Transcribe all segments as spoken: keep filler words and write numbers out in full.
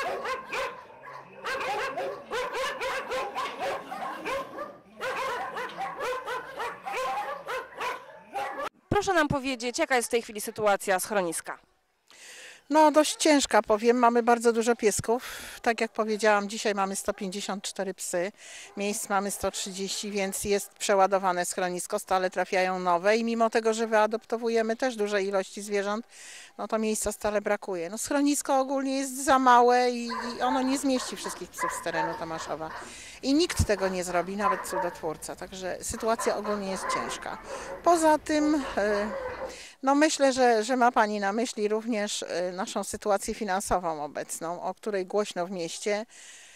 Proszę nam powiedzieć, jaka jest w tej chwili sytuacja schroniska? No dość ciężka, powiem, mamy bardzo dużo piesków. Tak jak powiedziałam, dzisiaj mamy sto pięćdziesiąt cztery psy, miejsc mamy sto trzydzieści, więc jest przeładowane schronisko, stale trafiają nowe i mimo tego, że wyadoptowujemy też duże ilości zwierząt, no to miejsca stale brakuje. No schronisko ogólnie jest za małe i, i ono nie zmieści wszystkich psów z terenu Tomaszowa. I nikt tego nie zrobi, nawet cudotwórca, także sytuacja ogólnie jest ciężka. Poza tym, no myślę, że, że ma Pani na myśli również naszą sytuację finansową obecną, o której głośno w mieście.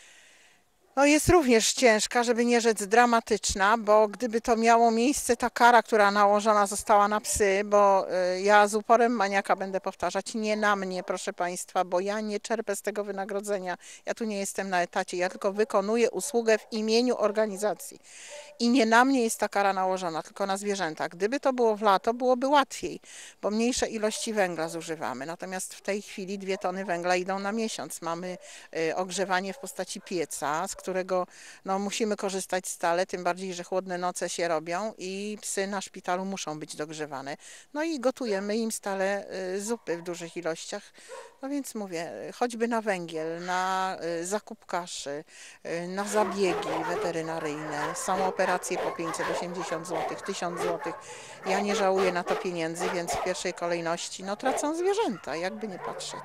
No jest również ciężka, żeby nie rzec dramatyczna, bo gdyby to miało miejsce, ta kara, która nałożona została na psy, bo ja z uporem maniaka będę powtarzać, nie na mnie, proszę Państwa, bo ja nie czerpię z tego wynagrodzenia, ja tu nie jestem na etacie, ja tylko wykonuję usługę w imieniu organizacji. I nie na mnie jest ta kara nałożona, tylko na zwierzęta. Gdyby to było w lato, byłoby łatwiej, bo mniejsze ilości węgla zużywamy. Natomiast w tej chwili dwie tony węgla idą na miesiąc. Mamy ogrzewanie w postaci pieca, z którego no, musimy korzystać stale, tym bardziej, że chłodne noce się robią i psy na szpitalu muszą być dogrzewane. No i gotujemy im stale zupy w dużych ilościach. No więc mówię, choćby na węgiel, na zakup kaszy, na zabiegi weterynaryjne, są operacje po pięćset osiemdziesiąt złotych, tysiąc złotych. Ja nie żałuję na to pieniędzy, więc w pierwszej kolejności no, tracą zwierzęta, jakby nie patrzeć.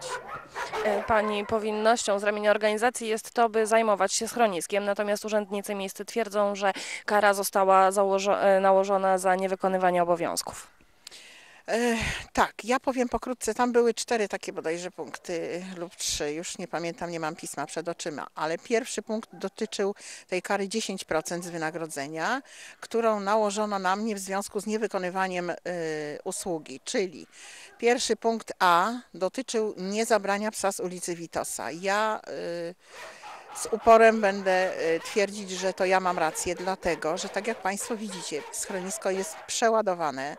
Pani powinnością z ramienia organizacji jest to, by zajmować się schroniskiem, natomiast urzędnicy miejscy twierdzą, że kara została nałożona za niewykonywanie obowiązków. E, tak, ja powiem pokrótce, tam były cztery takie bodajże punkty lub trzy, już nie pamiętam, nie mam pisma przed oczyma, ale pierwszy punkt dotyczył tej kary dziesięć procent z wynagrodzenia, którą nałożono na mnie w związku z niewykonywaniem y, usługi, czyli pierwszy punkt A dotyczył niezabrania psa z ulicy Witosa. Ja y, z uporem będę twierdzić, że to ja mam rację, dlatego, że tak jak Państwo widzicie, schronisko jest przeładowane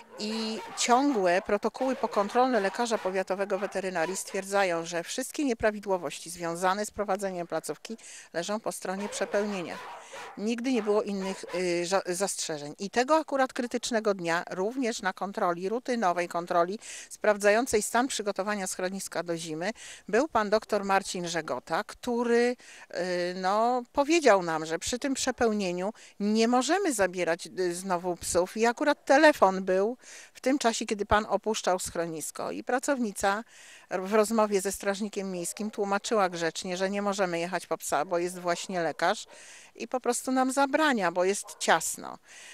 i ciągłe protokoły pokontrolne lekarza powiatowego weterynarii stwierdzają, że wszystkie nieprawidłowości związane z prowadzeniem placówki leżą po stronie przepełnienia. Nigdy nie było innych y, zastrzeżeń. I tego akurat krytycznego dnia również na kontroli, rutynowej kontroli sprawdzającej stan przygotowania schroniska do zimy był pan doktor Marcin Żegota, który y, no, powiedział nam, że przy tym przepełnieniu nie możemy zabierać y, znowu psów i akurat telefon był w tym czasie, kiedy pan opuszczał schronisko i pracownica w rozmowie ze strażnikiem miejskim tłumaczyła grzecznie, że nie możemy jechać po psa, bo jest właśnie lekarz i po prostu nam zabrania, bo jest ciasno.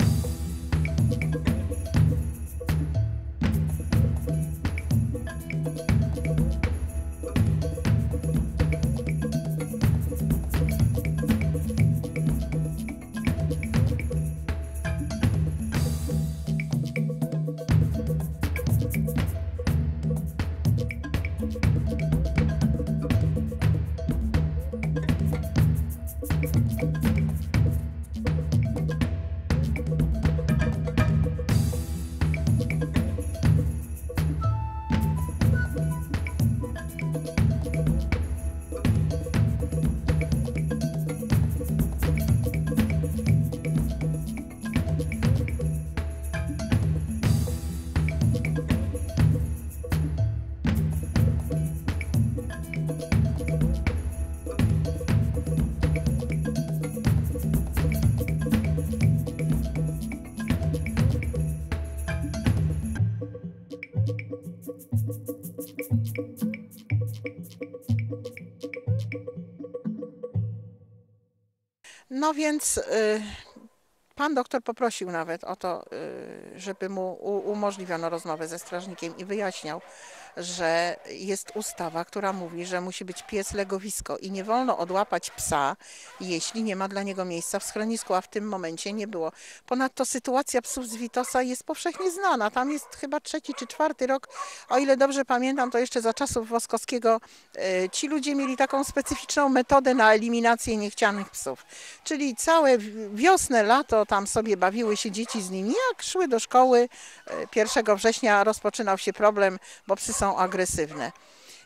No więc y, pan doktor poprosił nawet o to, y, żeby mu u, umożliwiono rozmowę ze strażnikiem i wyjaśniał, że jest ustawa, która mówi, że musi być pies legowisko i nie wolno odłapać psa, jeśli nie ma dla niego miejsca w schronisku, a w tym momencie nie było. Ponadto sytuacja psów z Witosa jest powszechnie znana. Tam jest chyba trzeci czy czwarty rok, o ile dobrze pamiętam, to jeszcze za czasów Woskowskiego ci ludzie mieli taką specyficzną metodę na eliminację niechcianych psów. Czyli całe wiosnę, lato tam sobie bawiły się dzieci z nimi. Jak szły do szkoły, pierwszego września rozpoczynał się problem, bo psy są agresywne.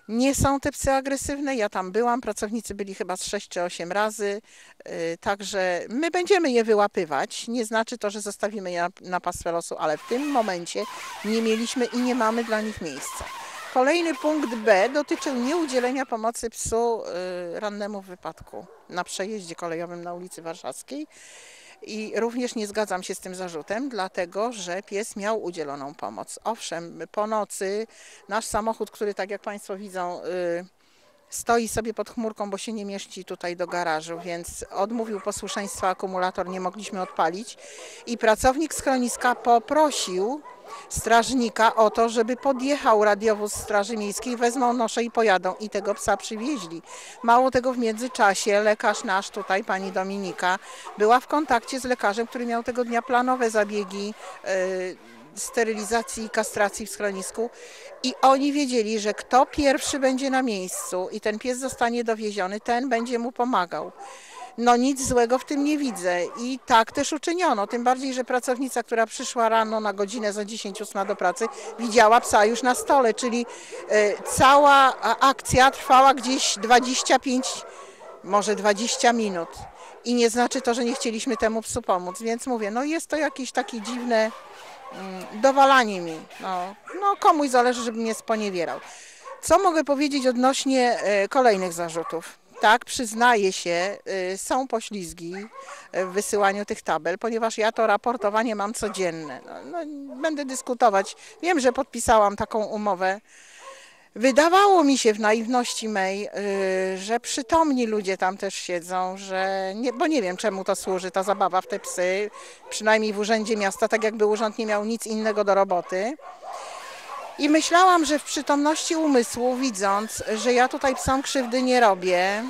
Nie są te psy agresywne, ja tam byłam, pracownicy byli chyba z sześć czy osiem razy, y, także my będziemy je wyłapywać. Nie znaczy to, że zostawimy je na, na pastwę losu, ale w tym momencie nie mieliśmy i nie mamy dla nich miejsca. Kolejny punkt B dotyczył nieudzielenia pomocy psu y, rannemu w wypadku na przejeździe kolejowym na ulicy Warszawskiej. I również nie zgadzam się z tym zarzutem, dlatego że pies miał udzieloną pomoc. Owszem, po nocy nasz samochód, który tak jak Państwo widzą, y, stoi sobie pod chmurką, bo się nie mieści tutaj do garażu, więc odmówił posłuszeństwa, akumulator nie mogliśmy odpalić i pracownik schroniska poprosił strażnika o to, żeby podjechał radiowóz Straży Miejskiej, wezmą noszę i pojadą i tego psa przywieźli. Mało tego, w międzyczasie lekarz nasz tutaj, pani Dominika, była w kontakcie z lekarzem, który miał tego dnia planowe zabiegi yy, sterylizacji i kastracji w schronisku i oni wiedzieli, że kto pierwszy będzie na miejscu i ten pies zostanie dowieziony, ten będzie mu pomagał. No nic złego w tym nie widzę i tak też uczyniono, tym bardziej, że pracownica, która przyszła rano na godzinę za dziesięć ósma do pracy, widziała psa już na stole, czyli y, cała akcja trwała gdzieś dwadzieścia pięć, może dwadzieścia minut i nie znaczy to, że nie chcieliśmy temu psu pomóc, więc mówię, no jest to jakieś takie dziwne mm, dowalanie mi, no, no komuś zależy, żeby mnie sponiewierał. Co mogę powiedzieć odnośnie y, kolejnych zarzutów? Tak, przyznaję się, y, są poślizgi w wysyłaniu tych tabel, ponieważ ja to raportowanie mam codzienne. No, no, będę dyskutować. Wiem, że podpisałam taką umowę. Wydawało mi się w naiwności mej, y, że przytomni ludzie tam też siedzą, że nie, bo nie wiem, czemu to służy, ta zabawa w te psy, przynajmniej w Urzędzie Miasta, tak jakby urząd nie miał nic innego do roboty. I myślałam, że w przytomności umysłu, widząc, że ja tutaj psom krzywdy nie robię,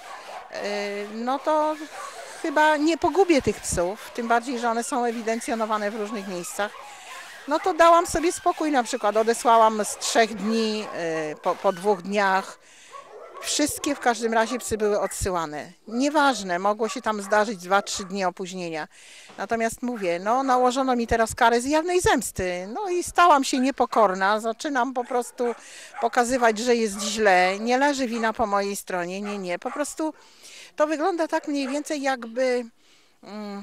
no to chyba nie pogubię tych psów, tym bardziej, że one są ewidencjonowane w różnych miejscach. No to dałam sobie spokój, na przykład odesłałam z trzech dni, po, po dwóch dniach. Wszystkie w każdym razie psy były odsyłane. Nieważne, mogło się tam zdarzyć dwa trzy dni opóźnienia. Natomiast mówię, no nałożono mi teraz karę z jawnej zemsty. No i stałam się niepokorna, zaczynam po prostu pokazywać, że jest źle, nie leży wina po mojej stronie, nie, nie. Po prostu to wygląda tak mniej więcej jakby... Mm,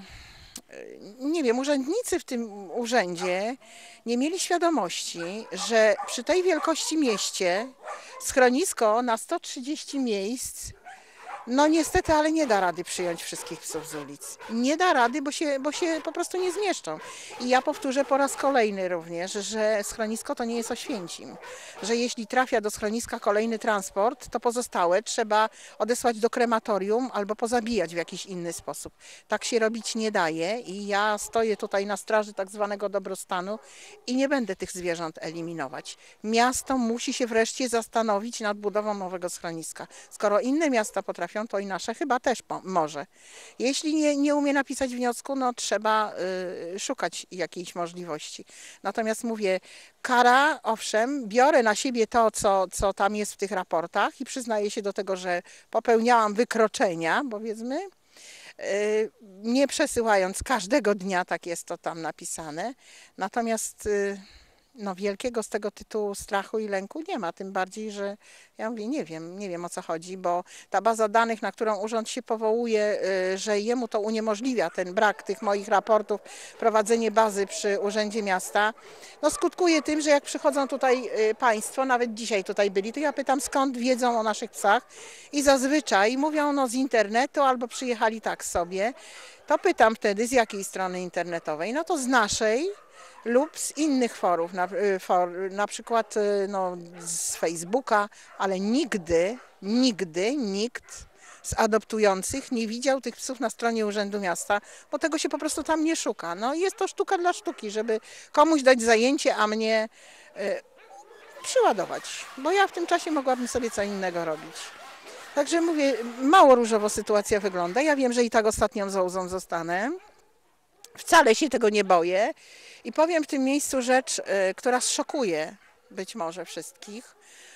nie wiem, urzędnicy w tym urzędzie nie mieli świadomości, że przy tej wielkości mieście schronisko na sto trzydzieści miejsc, no niestety, ale nie da rady przyjąć wszystkich psów z ulic. Nie da rady, bo się, bo się po prostu nie zmieszczą. I ja powtórzę po raz kolejny również, że schronisko to nie jest Oświęcim. Że jeśli trafia do schroniska kolejny transport, to pozostałe trzeba odesłać do krematorium albo pozabijać w jakiś inny sposób. Tak się robić nie daje i ja stoję tutaj na straży tak zwanego dobrostanu i nie będę tych zwierząt eliminować. Miasto musi się wreszcie zastanowić nad budową nowego schroniska. Skoro inne miasta potrafią, to i nasze chyba też może. Jeśli nie, nie umie napisać wniosku, no trzeba y, szukać jakiejś możliwości. Natomiast mówię, kara, owszem, biorę na siebie to, co, co tam jest w tych raportach i przyznaję się do tego, że popełniałam wykroczenia, powiedzmy, y, nie przesyłając każdego dnia, tak jest to tam napisane. Natomiast y, no wielkiego z tego tytułu strachu i lęku nie ma, tym bardziej, że ja mówię, nie wiem, nie wiem o co chodzi, bo ta baza danych, na którą urząd się powołuje, że jemu to uniemożliwia, ten brak tych moich raportów, prowadzenie bazy przy Urzędzie Miasta, no skutkuje tym, że jak przychodzą tutaj państwo, nawet dzisiaj tutaj byli, to ja pytam, skąd wiedzą o naszych psach i zazwyczaj mówią, no z internetu albo przyjechali tak sobie, to pytam wtedy, z jakiej strony internetowej, no to z naszej, lub z innych forów, na, for, na przykład no, z Facebooka, ale nigdy, nigdy nikt z adoptujących nie widział tych psów na stronie Urzędu Miasta, bo tego się po prostu tam nie szuka. No, jest to sztuka dla sztuki, żeby komuś dać zajęcie, a mnie y, przyładować, bo ja w tym czasie mogłabym sobie co innego robić. Także mówię, mało różowo sytuacja wygląda. Ja wiem, że i tak ostatnią zołzą zostanę. Wcale się tego nie boję i powiem w tym miejscu rzecz, która zszokuje być może wszystkich,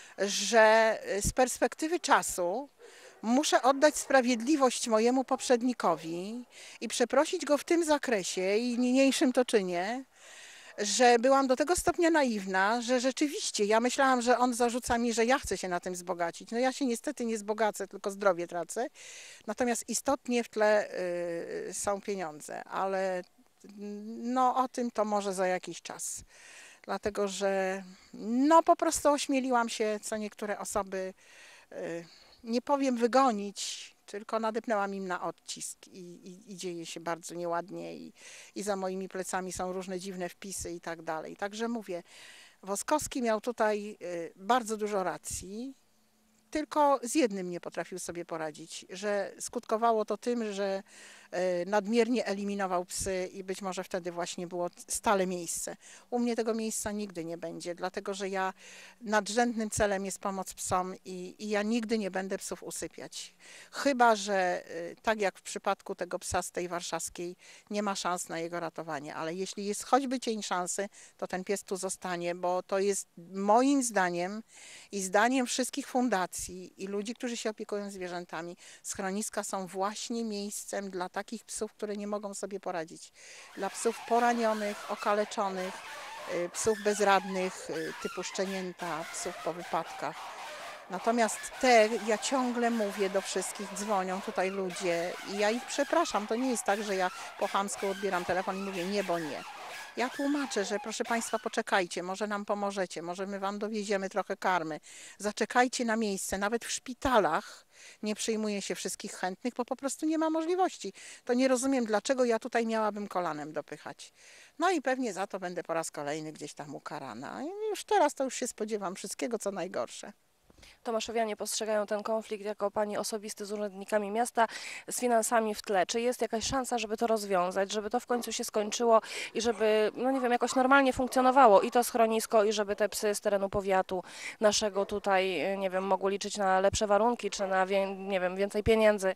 że z perspektywy czasu muszę oddać sprawiedliwość mojemu poprzednikowi i przeprosić go w tym zakresie i niniejszym to czynię, że byłam do tego stopnia naiwna, że rzeczywiście ja myślałam, że on zarzuca mi, że ja chcę się na tym wzbogacić. No ja się niestety nie wzbogacę, tylko zdrowie tracę. Natomiast istotnie w tle y, są pieniądze, ale no o tym to może za jakiś czas. Dlatego, że no po prostu ośmieliłam się, co niektóre osoby, y, nie powiem wygonić, tylko nadepnęłam im na odcisk i, i, i dzieje się bardzo nieładnie i, i za moimi plecami są różne dziwne wpisy i tak dalej. Także mówię, Woskowski miał tutaj y, bardzo dużo racji, tylko z jednym nie potrafił sobie poradzić, że skutkowało to tym, że nadmiernie eliminował psy i być może wtedy właśnie było stale miejsce. U mnie tego miejsca nigdy nie będzie, dlatego że ja nadrzędnym celem jest pomoc psom i, i ja nigdy nie będę psów usypiać. Chyba że tak jak w przypadku tego psa z tej warszawskiej nie ma szans na jego ratowanie, ale jeśli jest choćby cień szansy, to ten pies tu zostanie, bo to jest moim zdaniem i zdaniem wszystkich fundacji i ludzi, którzy się opiekują zwierzętami, schroniska są właśnie miejscem dla takich psów, które nie mogą sobie poradzić. Dla psów poranionych, okaleczonych, psów bezradnych typu szczenięta, psów po wypadkach. Natomiast te, ja ciągle mówię do wszystkich, dzwonią tutaj ludzie i ja ich przepraszam. To nie jest tak, że ja po chamsku odbieram telefon i mówię nie, bo nie. Ja tłumaczę, że proszę Państwa, poczekajcie, może nam pomożecie, może my Wam dowieziemy trochę karmy. Zaczekajcie na miejsce, nawet w szpitalach nie przyjmuje się wszystkich chętnych, bo po prostu nie ma możliwości. To nie rozumiem, dlaczego ja tutaj miałabym kolanem dopychać. No i pewnie za to będę po raz kolejny gdzieś tam ukarana. I już teraz to już się spodziewam wszystkiego, co najgorsze. Tomaszowianie postrzegają ten konflikt jako pani osobisty z urzędnikami miasta, z finansami w tle. Czy jest jakaś szansa, żeby to rozwiązać, żeby to w końcu się skończyło i żeby, no nie wiem, jakoś normalnie funkcjonowało i to schronisko, i żeby te psy z terenu powiatu naszego tutaj, nie wiem, mogły liczyć na lepsze warunki, czy na, nie wiem, więcej pieniędzy?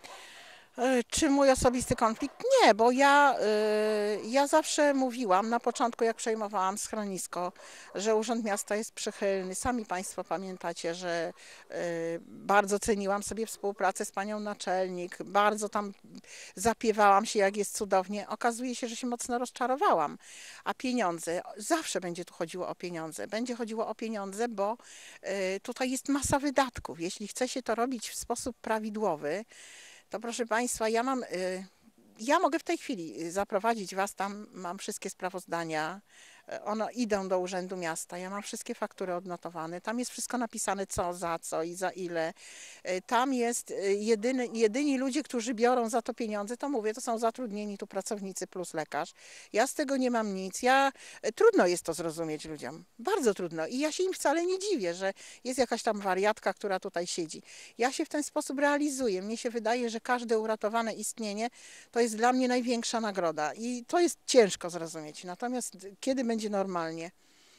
Czy mój osobisty konflikt? Nie, bo ja, ja zawsze mówiłam na początku, jak przejmowałam schronisko, że Urząd Miasta jest przychylny. Sami Państwo pamiętacie, że bardzo ceniłam sobie współpracę z panią naczelnik, bardzo tam zapiewałam się, jak jest cudownie. Okazuje się, że się mocno rozczarowałam. A pieniądze, zawsze będzie tu chodziło o pieniądze. Będzie chodziło o pieniądze, bo tutaj jest masa wydatków. Jeśli chce się to robić w sposób prawidłowy, to proszę Państwa, ja mam, ja mogę w tej chwili zaprowadzić Was tam, mam wszystkie sprawozdania, one idą do Urzędu Miasta, ja mam wszystkie faktury odnotowane, tam jest wszystko napisane co, za co i za ile. Tam jest jedyny, jedyni ludzie, którzy biorą za to pieniądze, to mówię, to są zatrudnieni tu pracownicy plus lekarz. Ja z tego nie mam nic, ja, trudno jest to zrozumieć ludziom, bardzo trudno i ja się im wcale nie dziwię, że jest jakaś tam wariatka, która tutaj siedzi. Ja się w ten sposób realizuję, mnie się wydaje, że każde uratowane istnienie to jest dla mnie największa nagroda i to jest ciężko zrozumieć, natomiast kiedy będzie będzie normalnie.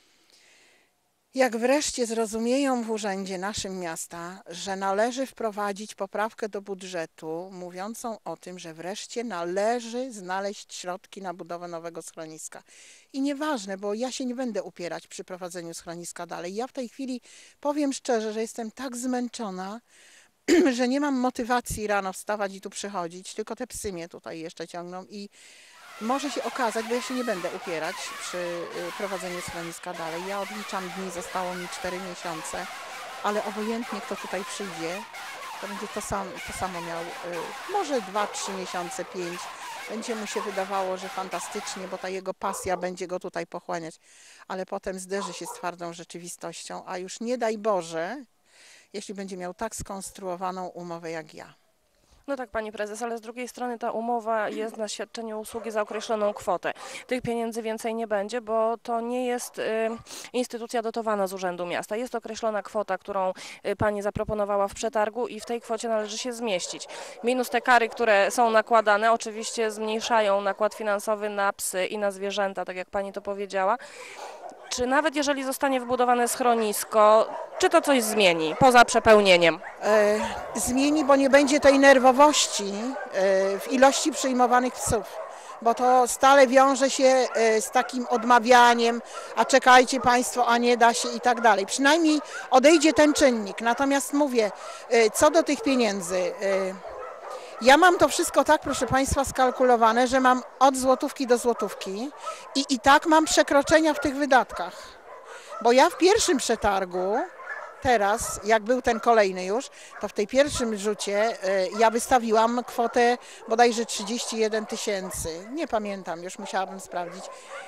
Jak wreszcie zrozumieją w urzędzie naszym miasta, że należy wprowadzić poprawkę do budżetu mówiącą o tym, że wreszcie należy znaleźć środki na budowę nowego schroniska. I nieważne, bo ja się nie będę upierać przy prowadzeniu schroniska dalej. Ja w tej chwili powiem szczerze, że jestem tak zmęczona, że nie mam motywacji rano wstawać i tu przychodzić, tylko te psy mnie tutaj jeszcze ciągną i może się okazać, bo ja się nie będę upierać przy prowadzeniu schroniska dalej. Ja odliczam dni, zostało mi cztery miesiące, ale obojętnie kto tutaj przyjdzie, to będzie to, sam, to samo miał, może dwa, trzy miesiące, pięć. Będzie mu się wydawało, że fantastycznie, bo ta jego pasja będzie go tutaj pochłaniać, ale potem zderzy się z twardą rzeczywistością, a już nie daj Boże, jeśli będzie miał tak skonstruowaną umowę jak ja. No tak, pani prezes, ale z drugiej strony ta umowa jest na świadczenie usługi za określoną kwotę. Tych pieniędzy więcej nie będzie, bo to nie jest y, instytucja dotowana z Urzędu Miasta. Jest określona kwota, którą y, pani zaproponowała w przetargu i w tej kwocie należy się zmieścić. Minus te kary, które są nakładane, oczywiście zmniejszają nakład finansowy na psy i na zwierzęta, tak jak pani to powiedziała. Czy nawet jeżeli zostanie wybudowane schronisko, czy to coś zmieni poza przepełnieniem? E, zmieni, bo nie będzie tej nerwowości e, w ilości przyjmowanych psów, bo to stale wiąże się e, z takim odmawianiem, a czekajcie Państwo, a nie da się i tak dalej. Przynajmniej odejdzie ten czynnik. Natomiast mówię, e, co do tych pieniędzy, e, Ja mam to wszystko tak, proszę Państwa, skalkulowane, że mam od złotówki do złotówki i i tak mam przekroczenia w tych wydatkach. Bo ja w pierwszym przetargu, teraz, jak był ten kolejny już, to w tej pierwszym rzucie y, ja wystawiłam kwotę bodajże trzydzieści jeden tysięcy. Nie pamiętam, już musiałabym sprawdzić.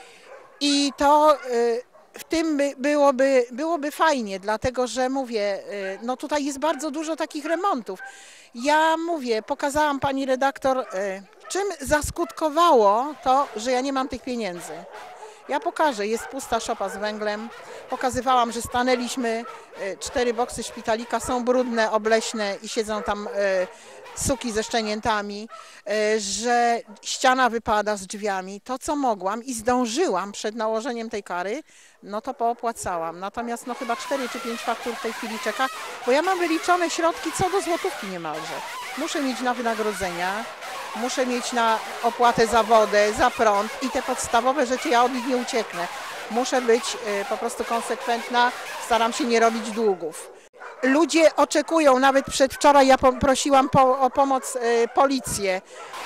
I to y, w tym by, byłoby, byłoby fajnie, dlatego że mówię, y, no tutaj jest bardzo dużo takich remontów. Ja mówię, pokazałam pani redaktor, y, czym zaskutkowało to, że ja nie mam tych pieniędzy. Ja pokażę, jest pusta szopa z węglem. Pokazywałam, że stanęliśmy, y, cztery boksy szpitalika są brudne, obleśne i siedzą tam y, suki ze szczeniętami, y, że ściana wypada z drzwiami. To, co mogłam i zdążyłam przed nałożeniem tej kary, no to poopłacałam. Natomiast no chyba cztery czy pięć faktur w tej chwili czeka, bo ja mam wyliczone środki co do złotówki niemalże. Muszę mieć na wynagrodzenia, muszę mieć na opłatę za wodę, za prąd i te podstawowe rzeczy, ja od nich nie ucieknę. Muszę być y, po prostu konsekwentna, staram się nie robić długów. Ludzie oczekują, nawet przedwczoraj ja prosiłam po, o pomoc y, policję,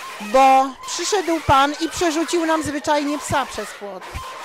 bo przyszedł pan i przerzucił nam zwyczajnie psa przez płot.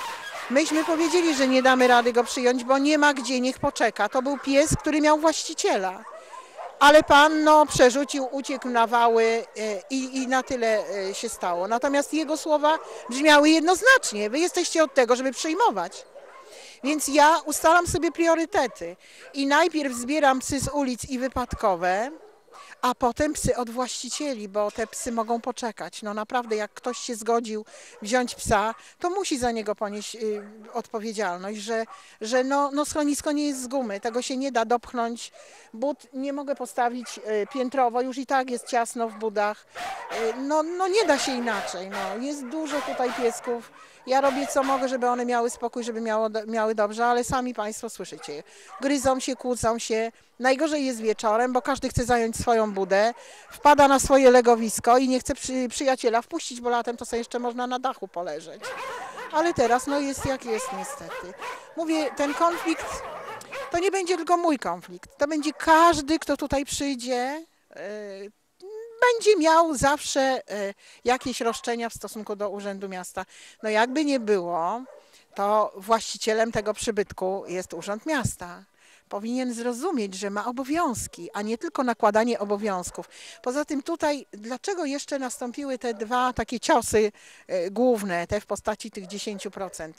Myśmy powiedzieli, że nie damy rady go przyjąć, bo nie ma gdzie, niech poczeka. To był pies, który miał właściciela. Ale pan no, przerzucił, uciekł na wały i, i na tyle się stało. Natomiast jego słowa brzmiały jednoznacznie. Wy jesteście od tego, żeby przyjmować. Więc ja ustalam sobie priorytety i najpierw zbieram psy z ulic i wypadkowe, a potem psy od właścicieli, bo te psy mogą poczekać. No naprawdę, jak ktoś się zgodził wziąć psa, to musi za niego ponieść y, odpowiedzialność, że, że no, no schronisko nie jest z gumy, tego się nie da dopchnąć. But nie mogę postawić y, piętrowo, już i tak jest ciasno w budach. Y, no, no nie da się inaczej, no. Jest dużo tutaj piesków. Ja robię co mogę, żeby one miały spokój, żeby miało, miały dobrze, ale sami Państwo słyszycie. Gryzą się, kłócą się. Najgorzej jest wieczorem, bo każdy chce zająć swoją budę, wpada na swoje legowisko i nie chce przy, przyjaciela wpuścić, bo latem to sobie jeszcze można na dachu poleżeć. Ale teraz no jest jak jest niestety. Mówię, ten konflikt to nie będzie tylko mój konflikt. To będzie każdy, kto tutaj przyjdzie, yy, będzie miał zawsze y, jakieś roszczenia w stosunku do Urzędu Miasta. No jakby nie było, to właścicielem tego przybytku jest Urząd Miasta. Powinien zrozumieć, że ma obowiązki, a nie tylko nakładanie obowiązków. Poza tym tutaj, dlaczego jeszcze nastąpiły te dwa takie ciosy y, główne, te w postaci tych dziesięciu procent?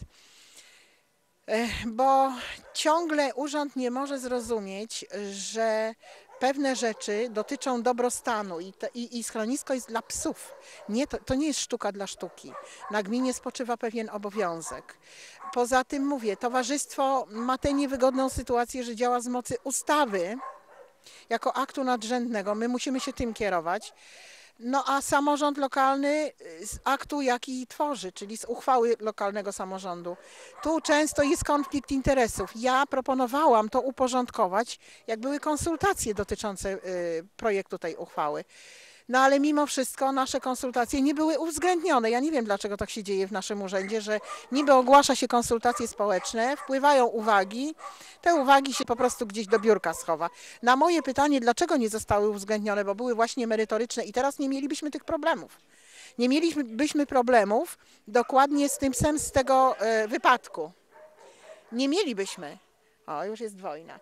Y, bo ciągle urząd nie może zrozumieć, że pewne rzeczy dotyczą dobrostanu i, to, i, i schronisko jest dla psów. Nie, to, to nie jest sztuka dla sztuki. Na gminie spoczywa pewien obowiązek. Poza tym mówię, towarzystwo ma tę niewygodną sytuację, że działa z mocy ustawy jako aktu nadrzędnego. My musimy się tym kierować. No a samorząd lokalny z aktu, jaki tworzy, czyli z uchwały lokalnego samorządu. Tu często jest konflikt interesów. Ja proponowałam to uporządkować, jak były konsultacje dotyczące y, projektu tej uchwały. No ale mimo wszystko nasze konsultacje nie były uwzględnione. Ja nie wiem, dlaczego tak się dzieje w naszym urzędzie, że niby ogłasza się konsultacje społeczne, wpływają uwagi, te uwagi się po prostu gdzieś do biurka schowa. Na moje pytanie, dlaczego nie zostały uwzględnione, bo były właśnie merytoryczne i teraz nie mielibyśmy tych problemów. Nie mielibyśmy problemów dokładnie z tym psem z tego y, wypadku. Nie mielibyśmy. O, już jest wojna.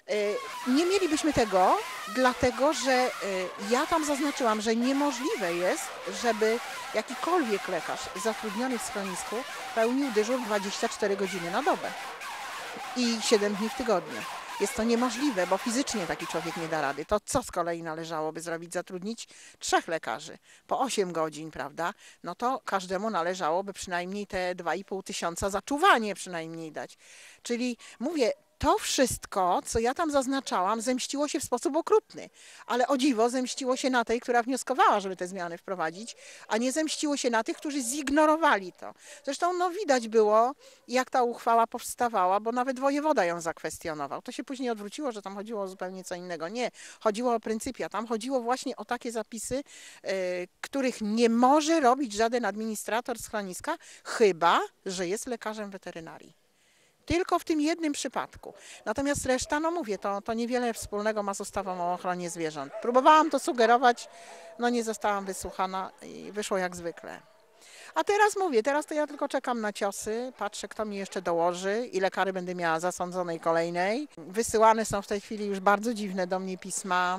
Nie mielibyśmy tego, dlatego że ja tam zaznaczyłam, że niemożliwe jest, żeby jakikolwiek lekarz zatrudniony w schronisku pełnił dyżur dwadzieścia cztery godziny na dobę i siedem dni w tygodniu. Jest to niemożliwe, bo fizycznie taki człowiek nie da rady. To co z kolei należałoby zrobić? Zatrudnić trzech lekarzy po osiem godzin, prawda? No to każdemu należałoby przynajmniej te dwa i pół tysiąca za czuwanie przynajmniej dać. Czyli mówię, to wszystko, co ja tam zaznaczałam, zemściło się w sposób okrutny, ale o dziwo zemściło się na tej, która wnioskowała, żeby te zmiany wprowadzić, a nie zemściło się na tych, którzy zignorowali to. Zresztą no, widać było, jak ta uchwała powstawała, bo nawet wojewoda ją zakwestionował. To się później odwróciło, że tam chodziło o zupełnie co innego. Nie, chodziło o pryncypia. Tam chodziło właśnie o takie zapisy, yy, których nie może robić żaden administrator schroniska, chyba że jest lekarzem weterynarii. Tylko w tym jednym przypadku. Natomiast reszta, no mówię, to, to niewiele wspólnego ma z ustawą o ochronie zwierząt. Próbowałam to sugerować, no nie zostałam wysłuchana i wyszło jak zwykle. A teraz mówię, teraz to ja tylko czekam na ciosy, patrzę, kto mi jeszcze dołoży, ile kary będę miała zasądzonej kolejnej. Wysyłane są w tej chwili już bardzo dziwne do mnie pisma.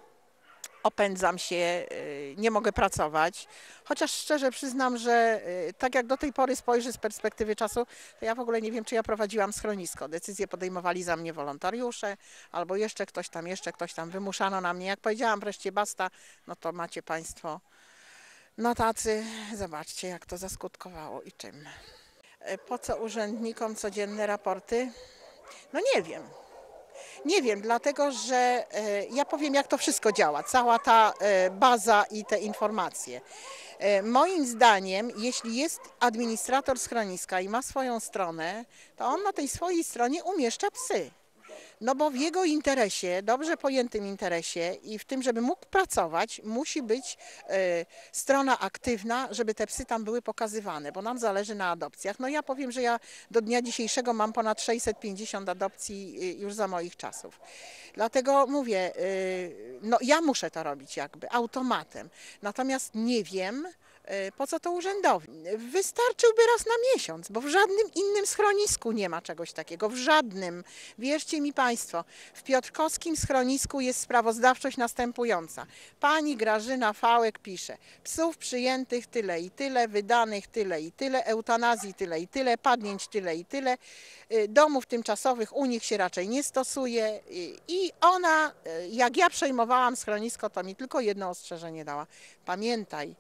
Opędzam się, nie mogę pracować, chociaż szczerze przyznam, że tak jak do tej pory spojrzę z perspektywy czasu, to ja w ogóle nie wiem, czy ja prowadziłam schronisko. Decyzje podejmowali za mnie wolontariusze, albo jeszcze ktoś tam, jeszcze ktoś tam, wymuszano na mnie. Jak powiedziałam wreszcie basta, no to macie Państwo no tacy, zobaczcie jak to zaskutkowało i czym. Po co urzędnikom codzienne raporty? No nie wiem. Nie wiem, dlatego że ja powiem, jak to wszystko działa, cała ta baza i te informacje. Moim zdaniem, jeśli jest administrator schroniska i ma swoją stronę, to on na tej swojej stronie umieszcza psy. No bo w jego interesie, dobrze pojętym interesie i w tym, żeby mógł pracować, musi być e, strona aktywna, żeby te psy tam były pokazywane, bo nam zależy na adopcjach. No ja powiem, że ja do dnia dzisiejszego mam ponad sześćset pięćdziesiąt adopcji już za moich czasów. Dlatego mówię, e, no ja muszę to robić jakby automatem, natomiast nie wiem, po co to urzędowi? Wystarczyłby raz na miesiąc, bo w żadnym innym schronisku nie ma czegoś takiego, w żadnym. Wierzcie mi Państwo, w piotrkowskim schronisku jest sprawozdawczość następująca. Pani Grażyna Fałek pisze, psów przyjętych tyle i tyle, wydanych tyle i tyle, eutanazji tyle i tyle, padnięć tyle i tyle, domów tymczasowych u nich się raczej nie stosuje i ona, jak ja przejmowałam schronisko, to mi tylko jedno ostrzeżenie dała. Pamiętaj,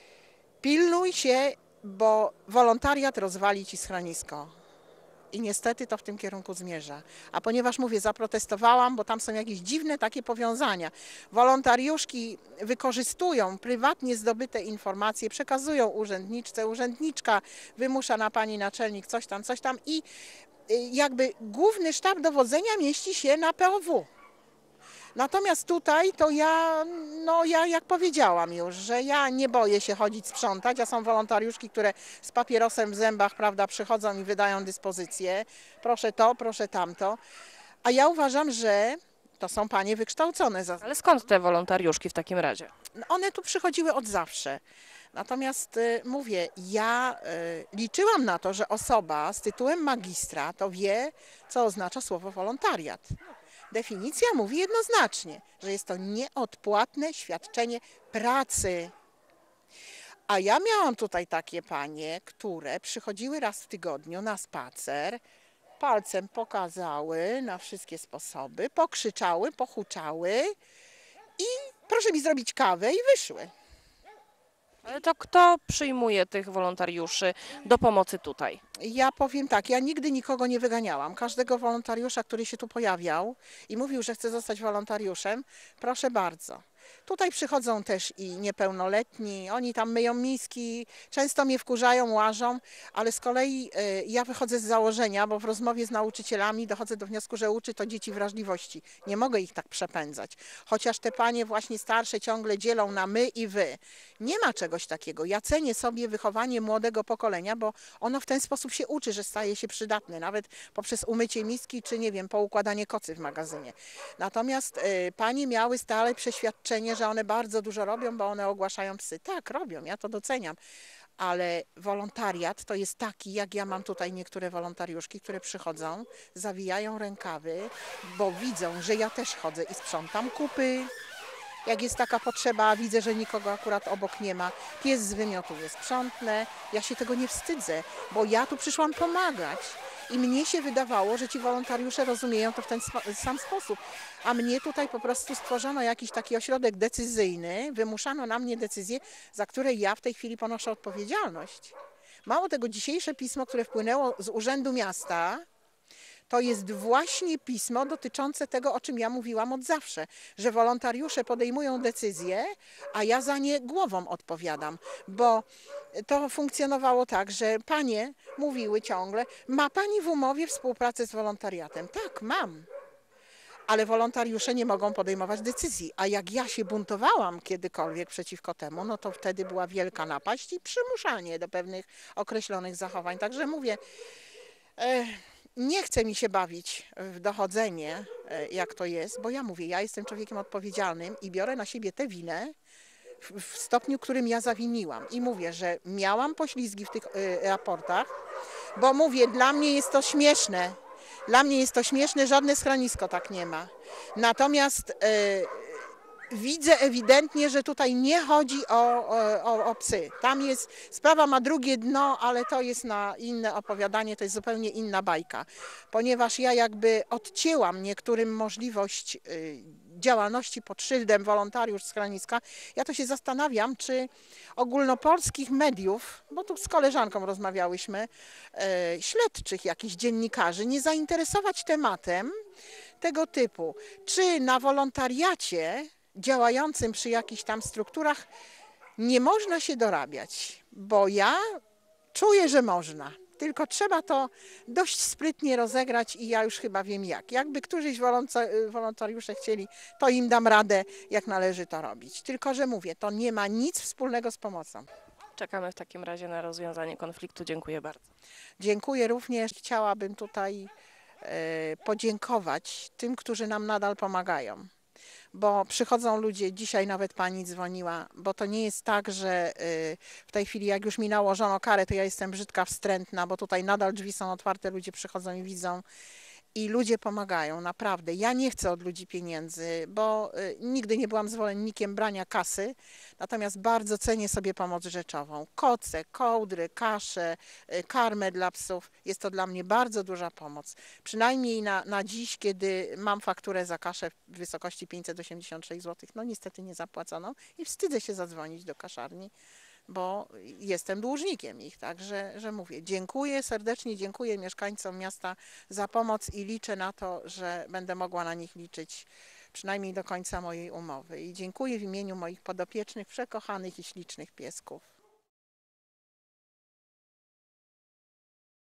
pilnuj się, bo wolontariat rozwali ci schronisko. I niestety to w tym kierunku zmierza. A ponieważ mówię, zaprotestowałam, bo tam są jakieś dziwne takie powiązania. Wolontariuszki wykorzystują prywatnie zdobyte informacje, przekazują urzędniczce, urzędniczka wymusza na pani naczelnik coś tam, coś tam i jakby główny sztab dowodzenia mieści się na P O W. Natomiast tutaj to ja, no ja jak powiedziałam już, że ja nie boję się chodzić sprzątać, a są wolontariuszki, które z papierosem w zębach, prawda, przychodzą i wydają dyspozycje, proszę to, proszę tamto, a ja uważam, że to są panie wykształcone. Ale skąd te wolontariuszki w takim razie? One tu przychodziły od zawsze. Natomiast y, mówię, ja y, liczyłam na to, że osoba z tytułem magistra to wie, co oznacza słowo wolontariat. Definicja mówi jednoznacznie, że jest to nieodpłatne świadczenie pracy. A ja miałam tutaj takie panie, które przychodziły raz w tygodniu na spacer, palcem pokazały na wszystkie sposoby, pokrzyczały, pochuczały i proszę mi zrobić kawę i wyszły. Ale to kto przyjmuje tych wolontariuszy do pomocy tutaj? Ja powiem tak, ja nigdy nikogo nie wyganiałam. Każdego wolontariusza, który się tu pojawiał i mówił, że chce zostać wolontariuszem, proszę bardzo. Tutaj przychodzą też i niepełnoletni, oni tam myją miski, często mnie wkurzają, łażą, ale z kolei y, ja wychodzę z założenia, bo w rozmowie z nauczycielami dochodzę do wniosku, że uczy to dzieci wrażliwości. Nie mogę ich tak przepędzać. Chociaż te panie właśnie starsze ciągle dzielą na my i wy. Nie ma czegoś takiego. Ja cenię sobie wychowanie młodego pokolenia, bo ono w ten sposób się uczy, że staje się przydatne, nawet poprzez umycie miski, czy nie wiem, poukładanie kocy w magazynie. Natomiast y, panie miały stale przeświadczenie, że one bardzo dużo robią, bo one ogłaszają psy. Tak, robią, ja to doceniam, ale wolontariat to jest taki, jak ja mam tutaj niektóre wolontariuszki, które przychodzą, zawijają rękawy, bo widzą, że ja też chodzę i sprzątam kupy. Jak jest taka potrzeba, widzę, że nikogo akurat obok nie ma, pies z wymiotu jest sprzątnę, ja się tego nie wstydzę, bo ja tu przyszłam pomagać. I mnie się wydawało, że ci wolontariusze rozumieją to w ten sam sposób. A mnie tutaj po prostu stworzono jakiś taki ośrodek decyzyjny, wymuszano na mnie decyzje, za które ja w tej chwili ponoszę odpowiedzialność. Mało tego, dzisiejsze pismo, które wpłynęło z Urzędu Miasta, to jest właśnie pismo dotyczące tego, o czym ja mówiłam od zawsze, że wolontariusze podejmują decyzje, a ja za nie głową odpowiadam, bo to funkcjonowało tak, że panie mówiły ciągle, ma pani w umowie współpracę z wolontariatem? Tak, mam. Ale wolontariusze nie mogą podejmować decyzji, a jak ja się buntowałam kiedykolwiek przeciwko temu, no to wtedy była wielka napaść i przymuszanie do pewnych określonych zachowań. Także mówię, e, nie chce mi się bawić w dochodzenie, e, jak to jest, bo ja mówię, ja jestem człowiekiem odpowiedzialnym i biorę na siebie tę winę w, w stopniu, którym ja zawiniłam. I mówię, że miałam poślizgi w tych e, raportach, bo mówię, dla mnie jest to śmieszne. Dla mnie jest to śmieszne, żadne schronisko tak nie ma. Natomiast e, widzę ewidentnie, że tutaj nie chodzi o, o, o psy. Tam jest, sprawa ma drugie dno, ale to jest na inne opowiadanie, to jest zupełnie inna bajka. Ponieważ ja jakby odcięłam niektórym możliwość y, działalności pod szyldem wolontariusz schroniska, ja to się zastanawiam, czy ogólnopolskich mediów, bo tu z koleżanką rozmawiałyśmy, y, śledczych jakichś dziennikarzy, nie zainteresować tematem tego typu. Czy na wolontariacie działającym przy jakichś tam strukturach nie można się dorabiać, bo ja czuję, że można. Tylko trzeba to dość sprytnie rozegrać i ja już chyba wiem jak. Jakby któryś wolontariusze chcieli, to im dam radę, jak należy to robić. Tylko, że mówię, to nie ma nic wspólnego z pomocą. Czekamy w takim razie na rozwiązanie konfliktu. Dziękuję bardzo. Dziękuję również. Chciałabym tutaj e, podziękować tym, którzy nam nadal pomagają. Bo przychodzą ludzie, dzisiaj nawet pani dzwoniła, bo to nie jest tak, że y, w tej chwili jak już mi nałożono karę, to ja jestem brzydka, wstrętna, bo tutaj nadal drzwi są otwarte, ludzie przychodzą i widzą i ludzie pomagają, naprawdę. Ja nie chcę od ludzi pieniędzy, bo y, nigdy nie byłam zwolennikiem brania kasy, natomiast bardzo cenię sobie pomoc rzeczową. Koce, kołdry, kasze, y, karmę dla psów, jest to dla mnie bardzo duża pomoc. Przynajmniej na, na dziś, kiedy mam fakturę za kaszę w wysokości pięćset osiemdziesiąt sześć złotych, no niestety nie zapłacono i wstydzę się zadzwonić do kaszarni, bo jestem dłużnikiem ich, także że mówię, dziękuję serdecznie, dziękuję mieszkańcom miasta za pomoc i liczę na to, że będę mogła na nich liczyć przynajmniej do końca mojej umowy. I dziękuję w imieniu moich podopiecznych, przekochanych i ślicznych piesków.